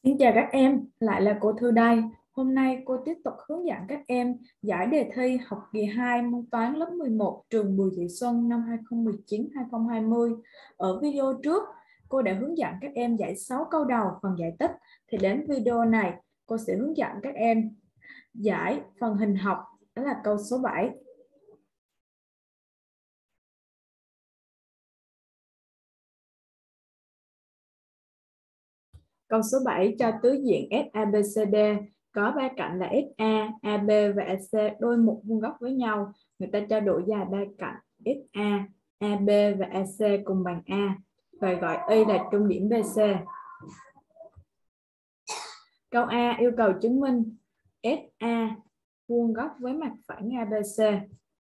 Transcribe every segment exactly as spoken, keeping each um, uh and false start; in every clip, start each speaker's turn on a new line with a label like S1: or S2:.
S1: Xin chào các em, lại là cô Thư đây. Hôm nay cô tiếp tục hướng dẫn các em giải đề thi học kỳ hai môn toán lớp mười một trường Bùi Thị Xuân năm hai không một chín hai không hai không. Ở video trước, cô đã hướng dẫn các em giải sáu câu đầu phần giải tích. Thì đến video này, cô sẽ hướng dẫn các em giải phần hình học, đó là câu số bảy. Câu số bảy cho tứ diện ét a bê xê đê có ba cạnh là ét a, a bê và a xê đôi một vuông góc với nhau. Người ta cho độ dài ba cạnh ét a, a bê và a xê cùng bằng A và gọi Y là trung điểm bê xê. Câu A yêu cầu chứng minh ét a vuông góc với mặt phẳng a bê xê.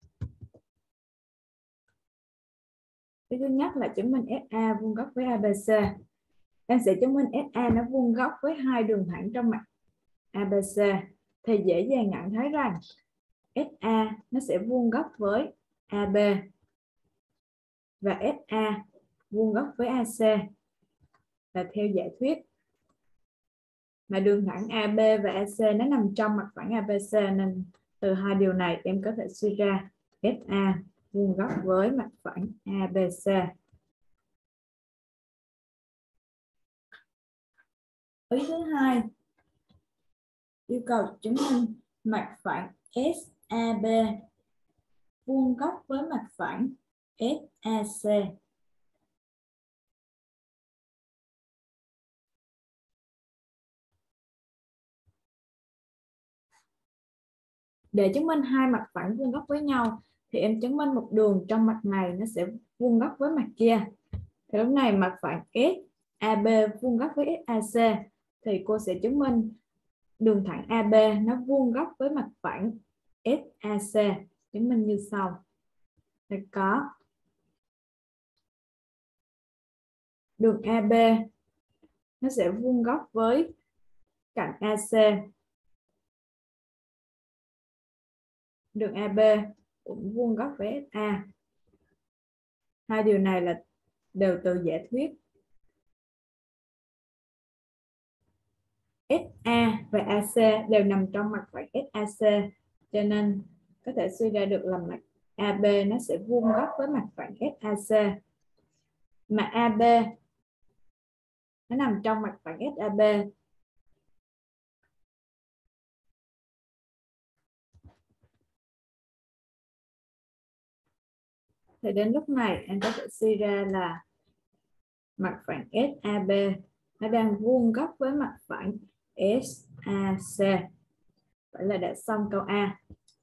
S1: Thứ nhất là chứng minh ét a vuông góc với a bê xê. Em sẽ chứng minh ét a nó vuông góc với hai đường thẳng trong mặt a bê xê thì dễ dàng nhận thấy rằng ét a nó sẽ vuông góc với a bê và ét a vuông góc với a xê là theo giả thuyết. Mà đường thẳng a bê và a xê nó nằm trong mặt phẳng a bê xê nên từ hai điều này em có thể suy ra ét a vuông góc với mặt phẳng a bê xê. Ý thứ hai yêu cầu chứng minh mặt phẳng ét a bê vuông góc với mặt phẳng ét a xê. Để chứng minh hai mặt phẳng vuông góc với nhau thì em chứng minh một đường trong mặt này nó sẽ vuông góc với mặt kia. Thì lúc này mặt phẳng ét a bê vuông góc với ét a xê thì cô sẽ chứng minh đường thẳng a bê nó vuông góc với mặt phẳng ét a xê. Chứng minh như sau. Thì có đường a bê nó sẽ vuông góc với cạnh a xê. Đường a bê cũng vuông góc với ét a. Hai điều này là đều từ giả thuyết. ét a và a xê đều nằm trong mặt phẳng ét a xê cho nên có thể suy ra được là mặt a bê nó sẽ vuông góc với mặt phẳng ét a xê. Mà a bê nó nằm trong mặt phẳng ét a bê thì đến lúc này anh có thể suy ra là mặt phẳng ét a bê nó đang vuông góc với mặt phẳng ét a xê. Vậy là đã xong câu A.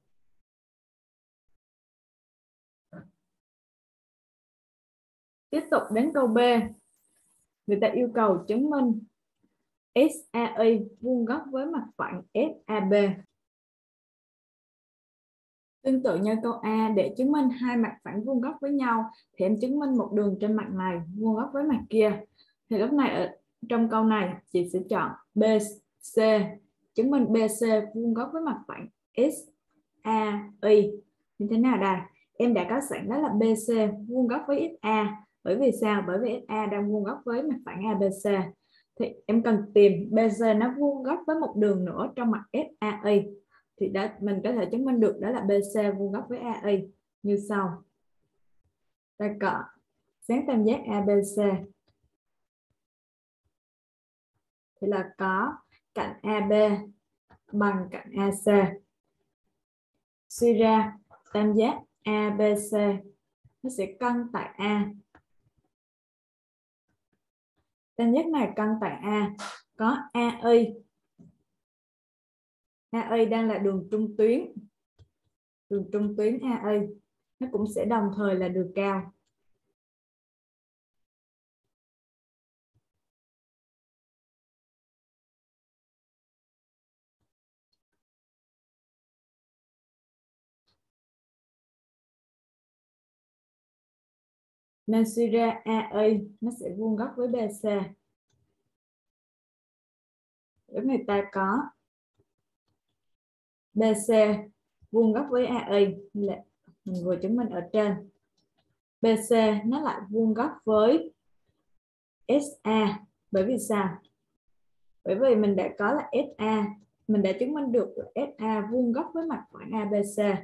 S1: Tiếp tục đến câu B. Người ta yêu cầu chứng minh ét a i vuông góc với mặt phẳng ét a bê. Tương tự như câu A, để chứng minh hai mặt phẳng vuông góc với nhau thì em chứng minh một đường trên mặt này vuông góc với mặt kia. Thì lúc này ở trong câu này chị sẽ chọn bê xê, chứng minh bê xê vuông góc với mặt phẳng ét a i. Như thế nào đây? Em đã có sẵn đó là bê xê vuông góc với ét a. Bởi vì sao? Bởi vì ét a đang vuông góc với mặt phẳng a bê xê. Thì em cần tìm bê xê nó vuông góc với một đường nữa trong mặt ét a i. Thì đã, mình có thể chứng minh được đó là bê xê vuông góc với a i như sau. Ta có dáng tam giác a bê xê thì là có cạnh a bê bằng cạnh a xê. Suy ra tam giác a bê xê nó sẽ cân tại A. Tam giác này cân tại A có a i. a i đang là đường trung tuyến. Đường trung tuyến a i nó cũng sẽ đồng thời là đường cao. Nên suy ra a i nó sẽ vuông góc với bê xê. Để người ta có bê xê vuông góc với a i là mình vừa chứng minh ở trên. bê xê nó lại vuông góc với ét a. Bởi vì sao? Bởi vì mình đã có là ét a, mình đã chứng minh được là ét a vuông góc với mặt phẳng a bê xê.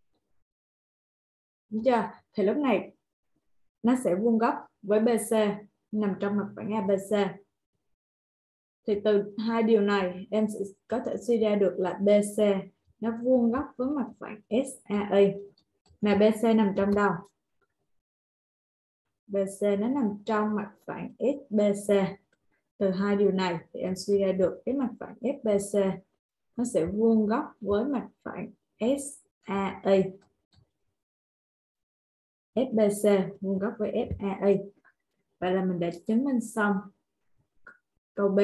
S1: Đúng chưa? Thì lúc này nó sẽ vuông góc với bê xê nằm trong mặt phẳng a bê xê. Thì từ hai điều này em sẽ có thể suy ra được là bê xê nó vuông góc với mặt phẳng ét a i. Mà bê xê nằm trong đâu? bê xê nó nằm trong mặt phẳng ét bê xê. Từ hai điều này thì em suy ra được cái mặt phẳng ép bê xê nó sẽ vuông góc với mặt phẳng ét a i. ép bê xê vuông góc với ét a i. Vậy là mình đã chứng minh xong câu B.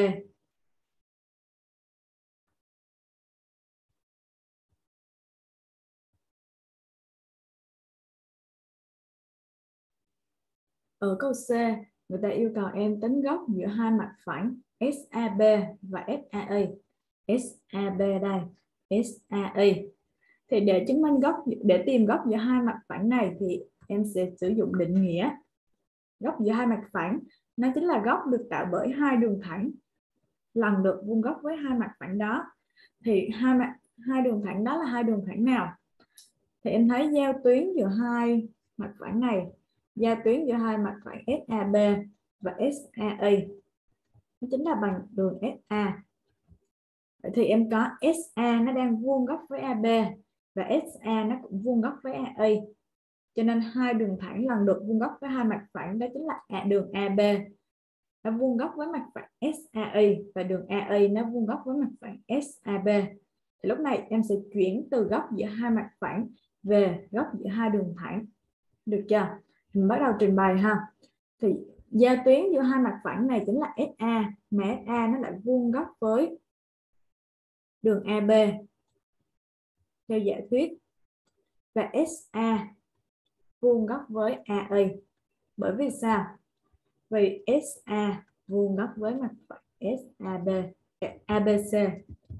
S1: Ở câu C, người ta yêu cầu em tính góc giữa hai mặt phẳng ét a bê và ét a i. ét a bê đây, ét a i. Thì để chứng minh góc, để tìm góc giữa hai mặt phẳng này thì em sẽ sử dụng định nghĩa. Góc giữa hai mặt phẳng nó chính là góc được tạo bởi hai đường thẳng lần lượt vuông góc với hai mặt phẳng đó. Thì hai mặt hai đường thẳng đó là hai đường thẳng nào? Thì em thấy giao tuyến giữa hai mặt phẳng này, giao tuyến giữa hai mặt phẳng ét a bê và ét a i nó chính là bằng đường ét a. Vậy thì em có ét a nó đang vuông góc với a bê và ét a nó cũng vuông góc với a i. Cho nên hai đường thẳng lần lượt vuông góc với hai mặt phẳng đó chính là đường a bê nó vuông góc với mặt phẳng ét a i và đường a i nó vuông góc với mặt phẳng ét a bê. Thì lúc này em sẽ chuyển từ góc giữa hai mặt phẳng về góc giữa hai đường thẳng. Được chưa? Mình bắt đầu trình bày ha. Thì giao tuyến giữa hai mặt phẳng này chính là ét a, mà ét a nó lại vuông góc với đường a bê theo giả thuyết, và ét a vuông góc với a i. Bởi vì sao? Vì ét a vuông góc với mặt phẳng ét a bê, a bê xê.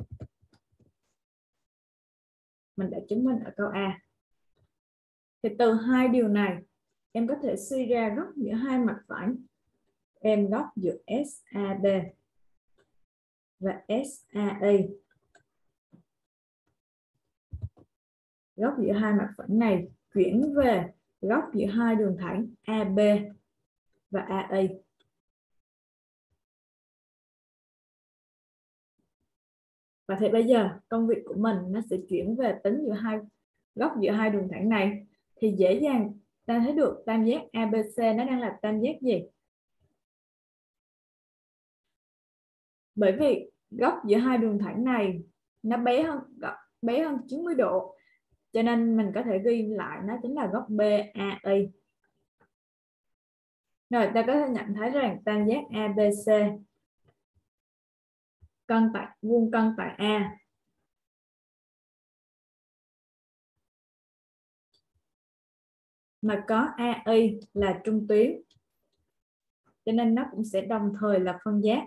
S1: Mình đã chứng minh ở câu A. Thì từ hai điều này em có thể suy ra góc giữa hai mặt phẳng. Em góc giữa ét a bê và ét a i. Góc giữa hai mặt phẳng này chuyển về góc giữa hai đường thẳng a bê và a i. Và thì bây giờ công việc của mình nó sẽ chuyển về tính giữa hai góc giữa hai đường thẳng này. Thì dễ dàng ta thấy được tam giác a bê xê nó đang là tam giác gì? Bởi vì góc giữa hai đường thẳng này nó bé hơn bé hơn chín mươi độ, cho nên mình có thể ghi lại nó chính là góc bê a i. Rồi ta có thể nhận thấy rằng tam giác a bê xê cân tại vuông cân tại A mà có a i là trung tuyến, cho nên nó cũng sẽ đồng thời là phân giác.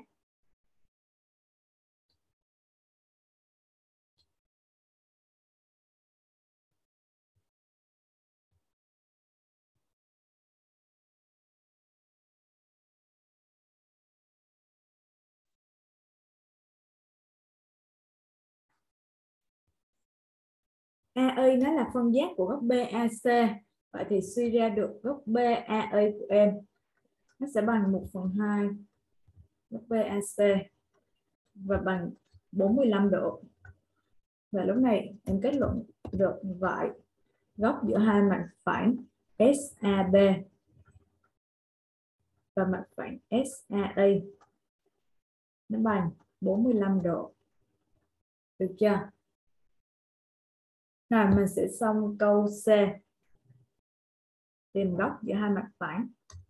S1: a i nó là phân giác của góc bê a xê. Vậy thì suy ra được góc bê a i của em nó sẽ bằng một phần hai góc bê a xê và bằng bốn mươi lăm độ. Và lúc này em kết luận được vậy, góc giữa hai mặt phẳng ét a bê và mặt phẳng ét a i nó bằng bốn mươi lăm độ. Được chưa? Rồi mình sẽ xong câu C. Tìm góc giữa hai mặt phẳng.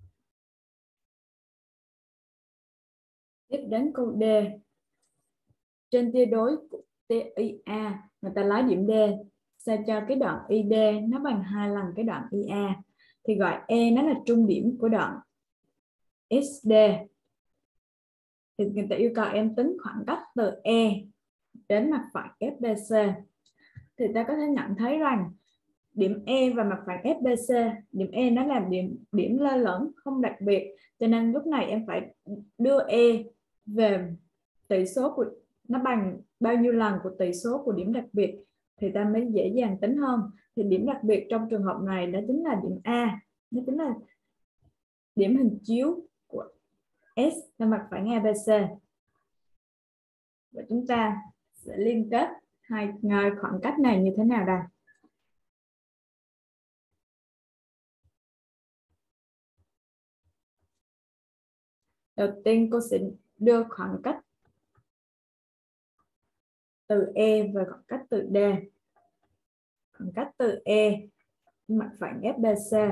S1: Tiếp đến câu D. Trên tia đối của tia i a, người ta lấy điểm D sao cho cái đoạn i đê nó bằng hai lần cái đoạn i a, thì gọi E nó là trung điểm của đoạn ét đê. Thì người ta yêu cầu em tính khoảng cách từ E đến mặt phẳng ép bê xê. Thì ta có thể nhận thấy rằng điểm E và mặt phẳng ép bê xê, điểm E nó là điểm điểm lơ lửng không đặc biệt, cho nên lúc này em phải đưa E về tỷ số của nó bằng bao nhiêu lần của tỷ số của điểm đặc biệt thì ta mới dễ dàng tính hơn. Thì điểm đặc biệt trong trường hợp này đó chính là điểm A, nó chính là điểm hình chiếu của S là mặt phẳng a bê xê. Và chúng ta sẽ liên kết hai khoảng cách này như thế nào đây? Đầu tiên cô sẽ đưa khoảng cách từ E và khoảng cách từ D. Khoảng cách từ E mặt phẳng ép bê xê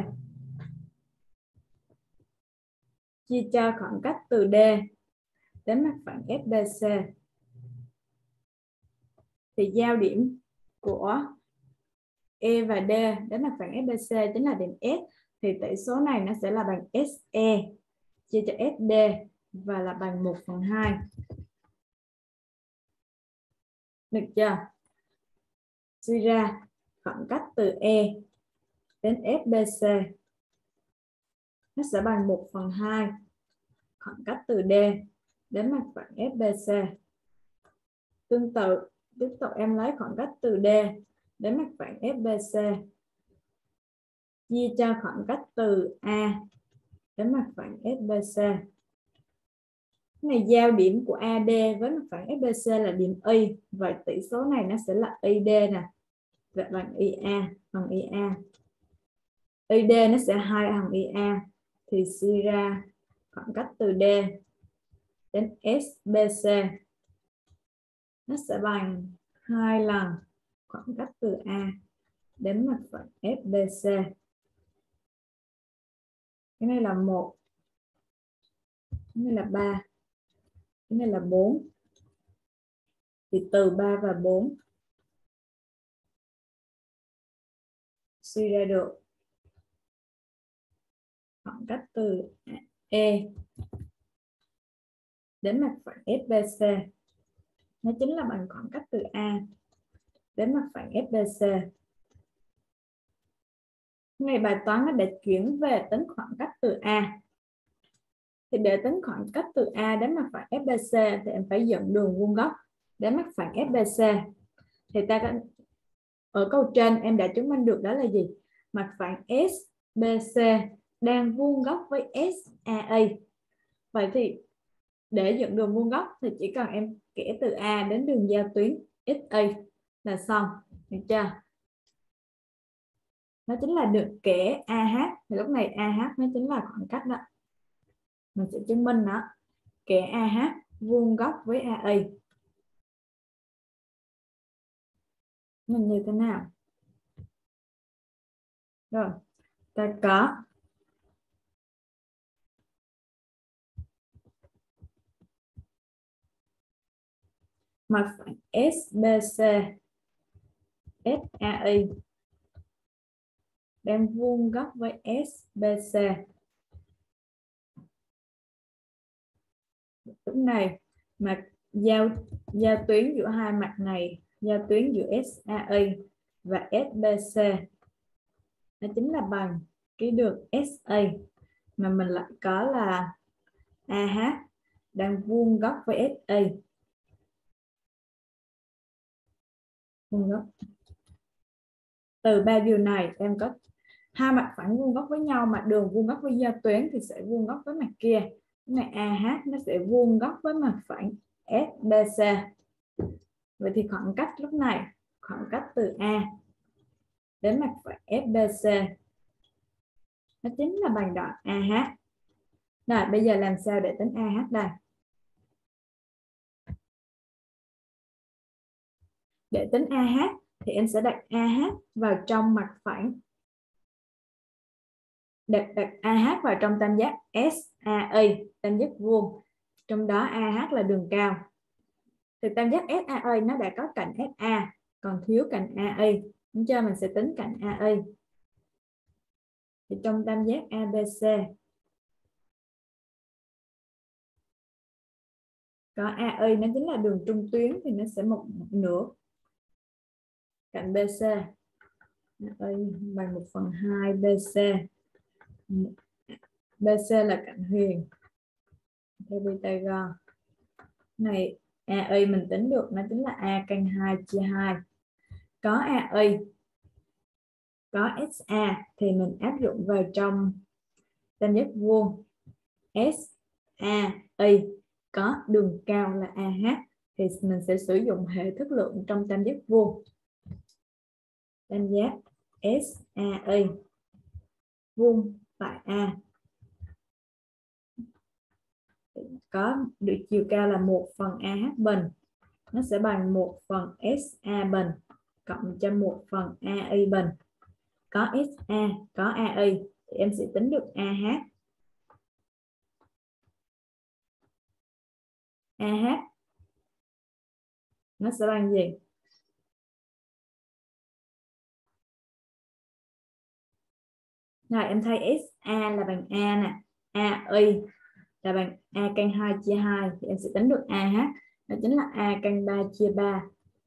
S1: chia cho khoảng cách từ D đến mặt phẳng ép bê xê. Thì giao điểm của E và D đến mặt phẳng ép bê xê chính là điểm S. Thì tỷ số này nó sẽ là bằng ét e chia cho ét đê và là bằng một phần hai. Được chưa? Suy ra khoảng cách từ E đến ép bê xê nó sẽ bằng một phần hai khoảng cách từ D đến mặt phẳng ép bê xê. Tương tự, tiếp tục em lấy khoảng cách từ D đến mặt phẳng ép bê xê chia cho khoảng cách từ A đến mặt phẳng ép bê xê. Cái này giao điểm của a đê với mặt phẳng ép bê xê là điểm Y. Vậy tỷ số này nó sẽ là i đê nè. Vậy bằng i a bằng i a. i đê nó sẽ hai bằng i a. Thì suy ra khoảng cách từ D đến ép bê xê nó sẽ bằng hai lần khoảng cách từ A đến mặt phẳng ép bê xê. Cái này là một, cái này là ba, cái này là bốn. Thì từ ba và bốn suy ra được khoảng cách từ E đến mặt phẳng ép bê xê nó chính là bằng khoảng cách từ A đến mặt phẳng ép bê xê. Này bài toán nó để chuyển về tính khoảng cách từ A. Thì để tính khoảng cách từ A đến mặt phẳng ép bê xê thì em phải dựng đường vuông góc đến mặt phẳng ép bê xê. Thì ta có, ở câu trên em đã chứng minh được đó là gì? Mặt phẳng ét bê xê đang vuông góc với ét a i. Vậy thì để dựng đường vuông góc thì chỉ cần em kẻ từ A đến đường giao tuyến ích a là xong. Được chưa? Nó chính là được kẻ a hát. Thì lúc này a hát nó chính là khoảng cách đó. Mình sẽ chứng minh nó. Kẻ a hát vuông góc với a i. Mình như thế nào? Rồi, ta có mặt phẳng ét bê xê ét a i đang vuông góc với ét bê xê. Lúc này mặt giao giao tuyến giữa hai mặt này, giao tuyến giữa ét a i và ét bê xê nó chính là bằng cái đường ét a, mà mình lại có là a hát đang vuông góc với ét a. Vuông góc. Từ ba điều này em có hai mặt phẳng vuông góc với nhau, mà đường vuông góc với giao tuyến thì sẽ vuông góc với mặt kia. Cái này a hát nó sẽ vuông góc với mặt phẳng ét bê xê. Vậy thì khoảng cách lúc này, khoảng cách từ A đến mặt phẳng ét bê xê nó chính là bằng đoạn a hát. Rồi bây giờ làm sao để tính a hát đây? Để tính a hát thì em sẽ đặt a hát vào trong mặt phẳng, đặt, đặt a hát vào trong tam giác ét a i, tam giác vuông. Trong đó a hát là đường cao. Thì tam giác ét a i nó đã có cạnh ét a, còn thiếu cạnh a i. Đúng chưa? Mình sẽ tính cạnh a i. Thì trong tam giác a bê xê có a i nó chính là đường trung tuyến, thì nó sẽ một nửa cạnh bê xê. A i bằng một phần hai bê xê. bê xê là cạnh huyền theo Pythagore. Này a i mình tính được nó chính là a căn hai chia hai. Có a i, có ét a thì mình áp dụng vào trong tam giác vuông. ét a i có đường cao là a hát thì mình sẽ sử dụng hệ thức lượng trong tam giác vuông. Tam giác ét a i vuông tại A có được chiều cao là một phần a hát bình, nó sẽ bằng một phần ét a bình cộng cho một phần a i bình. Có ét a, có a i thì em sẽ tính được a hát. a hát nó sẽ bằng gì? Rồi em thấy ét a là bằng A nè, a i là bằng a căn hai chia hai thì em sẽ tính được a hát, đó chính là a căn ba chia ba.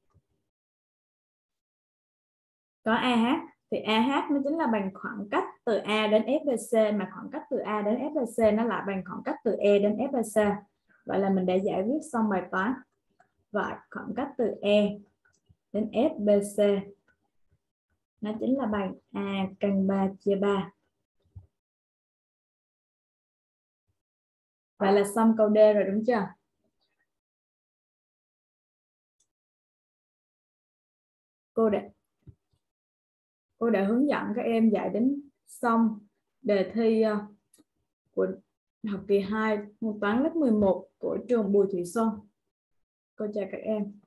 S1: Có a hát thì a hát nó chính là bằng khoảng cách từ A đến ép bê xê, mà khoảng cách từ A đến ép bê xê nó lại bằng khoảng cách từ E đến ép bê xê. Vậy là mình đã giải quyết xong bài toán. Vậy khoảng cách từ E đến ép bê xê nó chính là bằng a căn ba chia ba. Vậy là xong câu D rồi đúng chưa? Cô đã cô đã hướng dẫn các em giải đến xong đề thi của học kỳ hai môn toán lớp mười một của trường Bùi Thị Xuân. Cô chào các em.